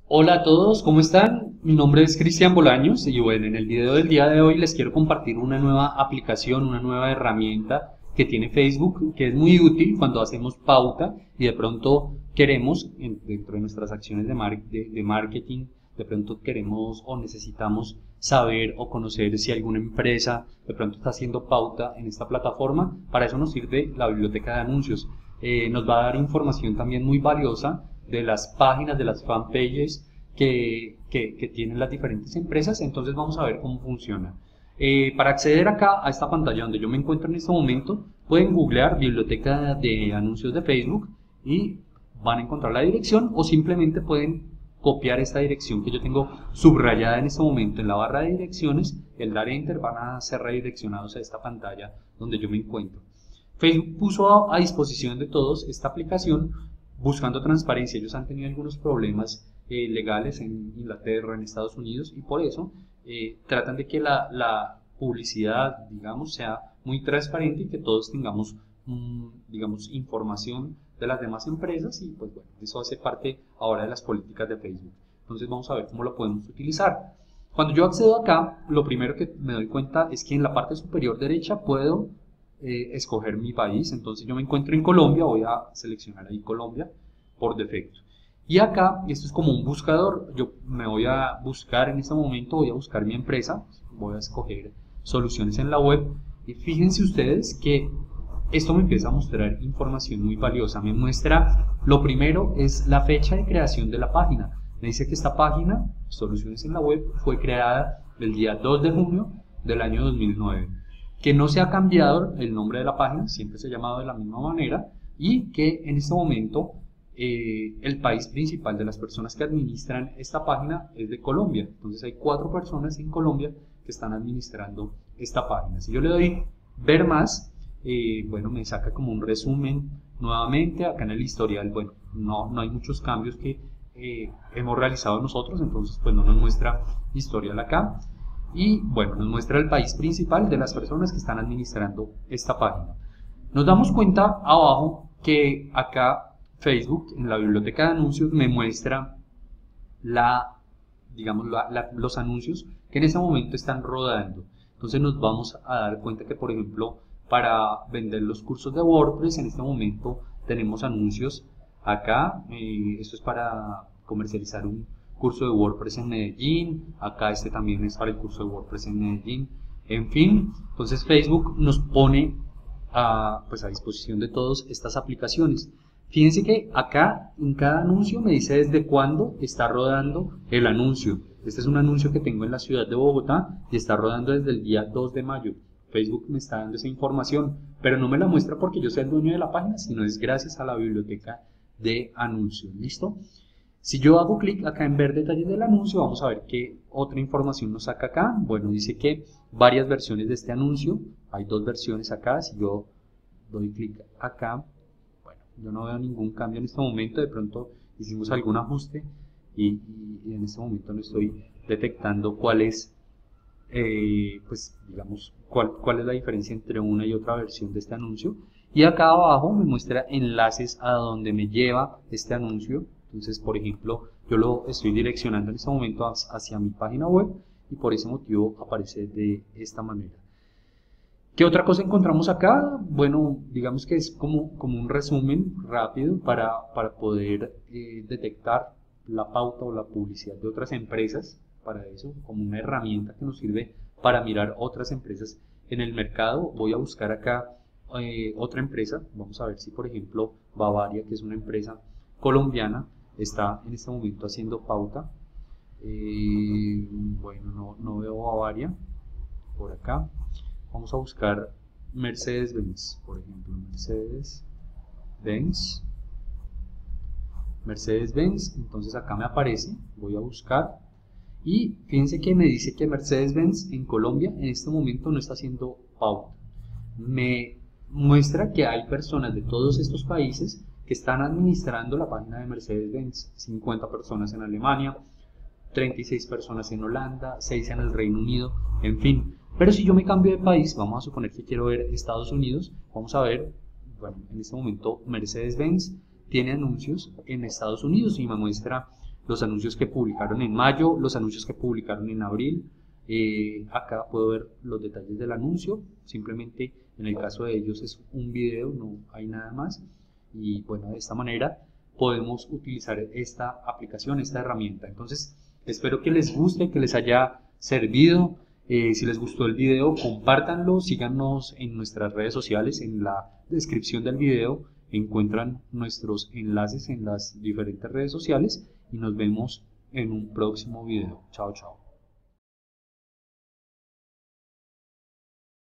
Hola a todos, ¿cómo están? Mi nombre es Cristian Bolaños y bueno, en el video del día de hoy les quiero compartir una nueva aplicación, una nueva herramienta que tiene Facebook, que es muy útil cuando hacemos pauta y de pronto queremos, dentro de nuestras acciones de marketing, de pronto queremos o necesitamos saber o conocer si alguna empresa de pronto está haciendo pauta en esta plataforma. Para eso nos sirve la biblioteca de anuncios. Nos va a dar información también muy valiosa de las páginas, de las fanpages que tienen las diferentes empresas. Entonces vamos a ver cómo funciona. Para acceder acá a esta pantalla donde yo me encuentro en este momento, pueden googlear biblioteca de anuncios de Facebook y van a encontrar la dirección, o simplemente pueden copiar esta dirección que yo tengo subrayada en este momento en la barra de direcciones. El dar enter, van a ser redireccionados a esta pantalla donde yo me encuentro. Facebook puso a disposición de todos esta aplicación buscando transparencia. Ellos han tenido algunos problemas legales en Inglaterra, en Estados Unidos, y por eso tratan de que la publicidad, digamos, sea muy transparente y que todos tengamos, digamos, información de las demás empresas. Y pues bueno, eso hace parte ahora de las políticas de Facebook. Entonces vamos a ver cómo lo podemos utilizar. Cuando yo accedo acá, lo primero que me doy cuenta es que en la parte superior derecha puedo escoger mi país. Entonces yo me encuentro en Colombia, voy a seleccionar ahí Colombia por defecto. Y acá, esto es como un buscador, yo me voy a buscar en este momento, voy a buscar mi empresa, voy a escoger soluciones en la web, y fíjense ustedes que esto me empieza a mostrar información muy valiosa. Me muestra, lo primero es la fecha de creación de la página. Me dice que esta página, soluciones en la web, fue creada el día 2 de junio del año 2009. Que no se ha cambiado el nombre de la página, siempre se ha llamado de la misma manera, y que en este momento el país principal de las personas que administran esta página es de Colombia. Entonces hay 4 personas en Colombia que están administrando esta página. Si yo le doy ver más, bueno, me saca como un resumen nuevamente. Acá en el historial, bueno, no hay muchos cambios que hemos realizado nosotros, entonces pues no nos muestra historial acá. Y bueno, nos muestra el país principal de las personas que están administrando esta página. Nos damos cuenta abajo que acá Facebook, en la biblioteca de anuncios, me muestra digamos, los anuncios que en ese momento están rodando. Entonces nos vamos a dar cuenta que, por ejemplo, para vender los cursos de WordPress, en este momento tenemos anuncios acá. Esto es para comercializar un curso de WordPress en Medellín. Acá este también es para el curso de WordPress en Medellín. En fin, entonces Facebook nos pone pues a disposición de todos estas aplicaciones. Fíjense que acá en cada anuncio me dice desde cuándo está rodando el anuncio. Este es un anuncio que tengo en la ciudad de Bogotá y está rodando desde el día 2 de mayo. Facebook me está dando esa información, pero no me la muestra porque yo sea el dueño de la página, sino es gracias a la biblioteca de anuncios. ¿Listo? Si yo hago clic acá en ver detalles del anuncio, vamos a ver qué otra información nos saca acá. Bueno, dice que varias versiones de este anuncio, hay 2 versiones acá. Si yo doy clic acá, bueno, yo no veo ningún cambio en este momento. De pronto hicimos algún ajuste y en este momento no estoy detectando cuál es, pues digamos, cuál es la diferencia entre una y otra versión de este anuncio. Y acá abajo me muestra enlaces a donde me lleva este anuncio. Entonces, por ejemplo, yo lo estoy direccionando en este momento hacia mi página web y por ese motivo aparece de esta manera. ¿Qué otra cosa encontramos acá? Bueno, digamos que es como un resumen rápido para poder detectar la pauta o la publicidad de otras empresas. Para eso, como una herramienta que nos sirve para mirar otras empresas en el mercado. Voy a buscar acá otra empresa. Vamos a ver si, por ejemplo, Bavaria, que es una empresa colombiana, está en este momento haciendo pauta. Bueno, no veo Bavaria por acá. Vamos a buscar Mercedes-Benz, por ejemplo, Mercedes-Benz. Entonces acá me aparece, voy a buscar y fíjense que me dice que Mercedes-Benz en Colombia en este momento no está haciendo pauta. Me muestra que hay personas de todos estos países que están administrando la página de Mercedes-Benz. 50 personas en Alemania, 36 personas en Holanda, 6 en el Reino Unido, en fin. Pero si yo me cambio de país, vamos a suponer que quiero ver Estados Unidos, vamos a ver, bueno, en este momento Mercedes-Benz tiene anuncios en Estados Unidos y me muestra los anuncios que publicaron en mayo, los anuncios que publicaron en abril. Acá puedo ver los detalles del anuncio, simplemente en el caso de ellos es un video, no hay nada más. Y bueno, de esta manera podemos utilizar esta aplicación, esta herramienta. Entonces, espero que les guste, que les haya servido. Si les gustó el video, compártanlo, síganos en nuestras redes sociales. En la descripción del video encuentran nuestros enlaces en las diferentes redes sociales y nos vemos en un próximo video. Chao, chao.